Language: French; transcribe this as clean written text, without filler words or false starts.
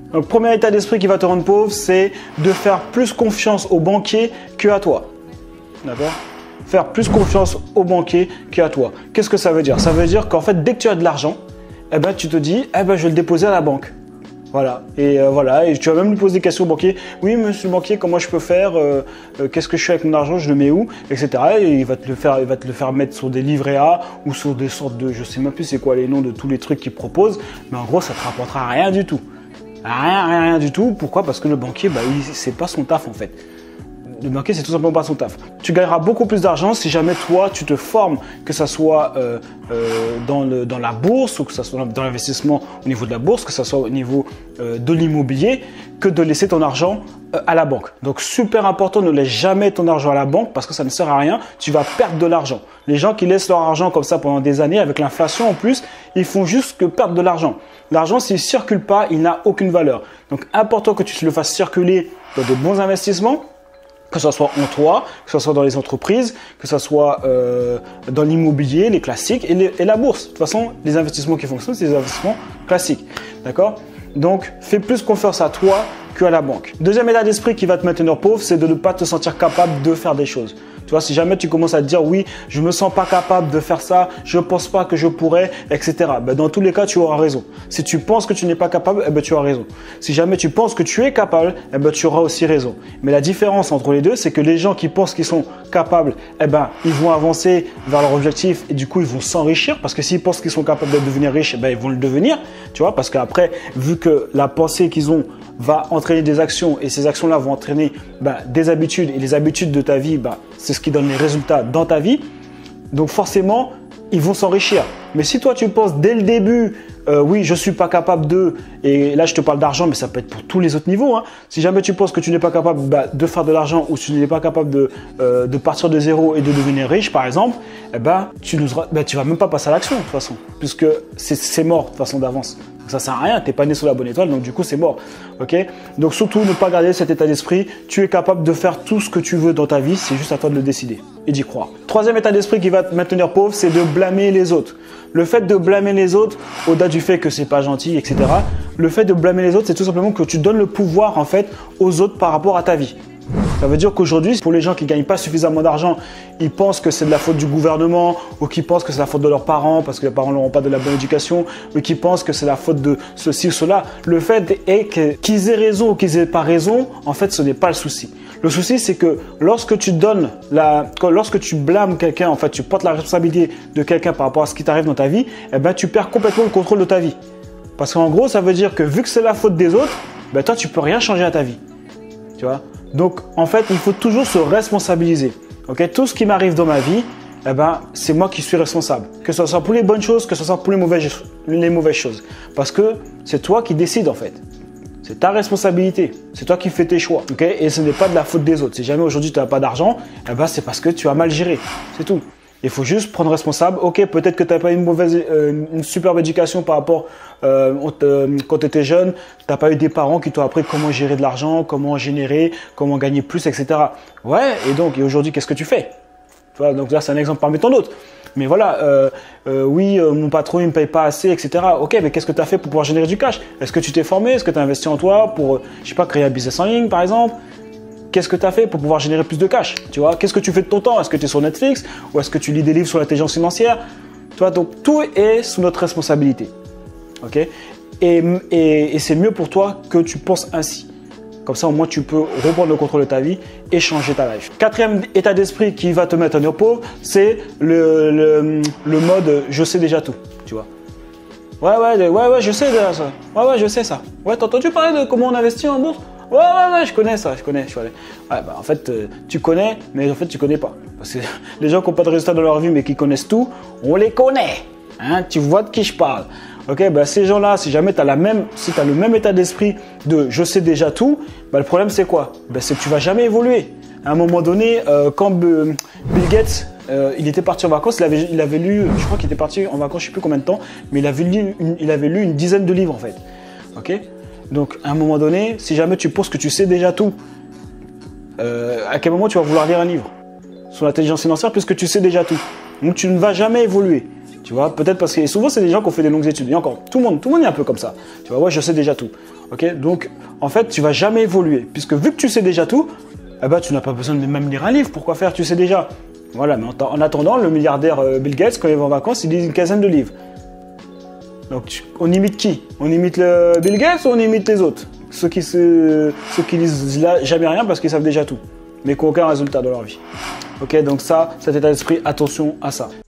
Donc, premier état d'esprit qui va te rendre pauvre, c'est de faire plus confiance au banquier qu'à toi. D'accord? Faire plus confiance au banquier qu'à toi. Qu'est-ce que ça veut dire? Ça veut dire qu'en fait, dès que tu as de l'argent, eh ben, tu te dis, eh ben, je vais le déposer à la banque. Voilà. Et tu vas même lui poser des questions au banquier. Oui, monsieur le banquier, comment je peux faire? Qu'est-ce que je fais avec mon argent? Je le mets où? Etc. Et il va te le faire mettre sur des livrets A ou sur des sortes de, je sais même plus c'est quoi les noms de tous les trucs qu'il propose. Mais en gros, ça te rapportera rien du tout. Rien du tout. Pourquoi? Parce que le banquier, bah, c'est pas son taf en fait. Le banquier, c'est tout simplement pas son taf. Tu gagneras beaucoup plus d'argent si jamais toi, tu te formes, que ce soit dans la bourse ou que ce soit dans l'investissement au niveau de la bourse, que ce soit au niveau de l'immobilier, que de laisser ton argent à la banque. Donc, super important, ne laisse jamais ton argent à la banque parce que ça ne sert à rien. Tu vas perdre de l'argent. Les gens qui laissent leur argent comme ça pendant des années, avec l'inflation en plus, ils font juste que perdre de l'argent. L'argent, s'il ne circule pas, il n'a aucune valeur. Donc, important que tu le fasses circuler dans de bons investissements. Que ce soit en toi, que ce soit dans les entreprises, que ce soit dans l'immobilier, les classiques et la bourse. De toute façon, les investissements qui fonctionnent, c'est des investissements classiques. D'accord? Donc, fais plus confiance à toi qu'à la banque. Deuxième état d'esprit qui va te maintenir pauvre, c'est de ne pas te sentir capable de faire des choses. Tu vois, si jamais tu commences à te dire oui, je me sens pas capable de faire ça, je pense pas que je pourrais, etc. Ben, dans tous les cas, tu auras raison. Si tu penses que tu n'es pas capable, eh ben, tu as raison. Si jamais tu penses que tu es capable, eh ben, tu auras aussi raison. Mais la différence entre les deux, c'est que les gens qui pensent qu'ils sont capables, eh ben, ils vont avancer vers leur objectif et du coup, ils vont s'enrichir parce que s'ils pensent qu'ils sont capables de devenir riches, eh ben, ils vont le devenir. Tu vois, parce qu'après, vu que la pensée qu'ils ont va entraîner des actions et ces actions-là vont entraîner des habitudes et les habitudes de ta vie, c'est ce qui donne les résultats dans ta vie. Donc forcément, ils vont s'enrichir. Mais si toi, tu penses dès le début, oui, je ne suis pas capable de, et là, je te parle d'argent, mais ça peut être pour tous les autres niveaux. Hein. Si jamais tu penses que tu n'es pas capable de faire de l'argent ou tu n'es pas capable de partir de zéro et de devenir riche, par exemple, eh ben, tu ne vas même pas passer à l'action de toute façon, puisque c'est mort de toute façon d'avance. Ça ne sert à rien, tu n'es pas né sous la bonne étoile, donc du coup, c'est mort. Okay? Donc surtout, ne pas garder cet état d'esprit. Tu es capable de faire tout ce que tu veux dans ta vie, c'est juste à toi de le décider et d'y croire. Troisième état d'esprit qui va te maintenir pauvre, c'est de blâmer les autres. Le fait de blâmer les autres, au-delà du fait que c'est pas gentil, etc., le fait de blâmer les autres, c'est tout simplement que tu donnes le pouvoir en fait aux autres par rapport à ta vie. Ça veut dire qu'aujourd'hui, pour les gens qui ne gagnent pas suffisamment d'argent, ils pensent que c'est de la faute du gouvernement ou qu'ils pensent que c'est la faute de leurs parents parce que les parents n'auront pas de la bonne éducation ou qu'ils pensent que c'est la faute de ceci ou cela. Le fait est qu'ils aient raison ou qu'ils n'aient pas raison, en fait, ce n'est pas le souci. Le souci, c'est que lorsque tu blâmes quelqu'un, en fait, tu portes la responsabilité de quelqu'un par rapport à ce qui t'arrive dans ta vie, eh ben, tu perds complètement le contrôle de ta vie. Parce qu'en gros, ça veut dire que vu que c'est la faute des autres, ben, toi, tu peux rien changer à ta vie. Tu vois? Donc, en fait, il faut toujours se responsabiliser. Okay? Tout ce qui m'arrive dans ma vie, eh ben, c'est moi qui suis responsable. Que ce soit pour les bonnes choses, que ce soit pour les mauvaises choses. Parce que c'est toi qui décides en fait. C'est ta responsabilité. C'est toi qui fais tes choix. Okay? Et ce n'est pas de la faute des autres. Si jamais aujourd'hui tu n'as pas d'argent, eh ben, c'est parce que tu as mal géré. C'est tout. Il faut juste prendre responsable. Ok, peut-être que tu n'as pas une superbe éducation par rapport quand tu étais jeune. Tu n'as pas eu des parents qui t'ont appris comment gérer de l'argent, comment générer, comment gagner plus, etc. Ouais, et aujourd'hui, qu'est-ce que tu fais? Tu vois, donc là, c'est un exemple parmi tant d'autres. Mais voilà, oui, mon patron, il ne me paye pas assez, etc. Ok, mais qu'est-ce que tu as fait pour pouvoir générer du cash? Est-ce que tu t'es formé? Est-ce que tu as investi en toi pour, je sais pas, créer un business en ligne, par exemple? Qu'est-ce que tu as fait pour pouvoir générer plus de cash? Tu vois, qu'est-ce que tu fais de ton temps? Est-ce que tu es sur Netflix ou est-ce que tu lis des livres sur l'intelligence financière? Tu vois, donc tout est sous notre responsabilité. Ok? Et c'est mieux pour toi que tu penses ainsi. Comme ça, au moins, tu peux reprendre le contrôle de ta vie et changer ta life. Quatrième état d'esprit qui va te mettre en pauvre, c'est le mode « je sais déjà tout ». Tu vois? Ouais, je sais déjà ça. Ouais, je sais ça. Ouais, t'as entendu parler de comment on investit en bourse? Ouais, je connais ça, je suis allé. Ouais, en fait, tu connais, mais en fait, tu connais pas. Parce que les gens qui n'ont pas de résultats dans leur vie, mais qui connaissent tout, on les connaît. Hein, tu vois de qui je parle. Ok, ces gens-là, si jamais tu as le même état d'esprit de je sais déjà tout, le problème c'est quoi? C'est que tu vas jamais évoluer. À un moment donné, quand Bill Gates, il était parti en vacances, il avait lu, je crois qu'il était parti en vacances, je sais plus combien de temps, mais il avait lu une dizaine de livres en fait. Ok? Donc, à un moment donné, si jamais tu penses que tu sais déjà tout, à quel moment tu vas vouloir lire un livre sur l'intelligence financière puisque tu sais déjà tout? Donc, tu ne vas jamais évoluer. Tu vois, peut-être parce que souvent, c'est des gens qui ont fait des longues études. Et encore, tout le monde est un peu comme ça. Tu vois, ouais, je sais déjà tout. Ok, donc en fait, tu vas jamais évoluer puisque vu que tu sais déjà tout, eh ben, tu n'as pas besoin de même lire un livre. Pourquoi faire? Tu sais déjà. Voilà, mais en attendant, le milliardaire Bill Gates, quand il va en vacances, il lit une quinzaine de livres. Donc, on imite qui? On imite le Bill Gates ou on imite les autres? Ceux qui lisent jamais rien parce qu'ils savent déjà tout, mais qui n'ont aucun résultat dans leur vie. Ok, donc ça, cet état d'esprit, attention à ça.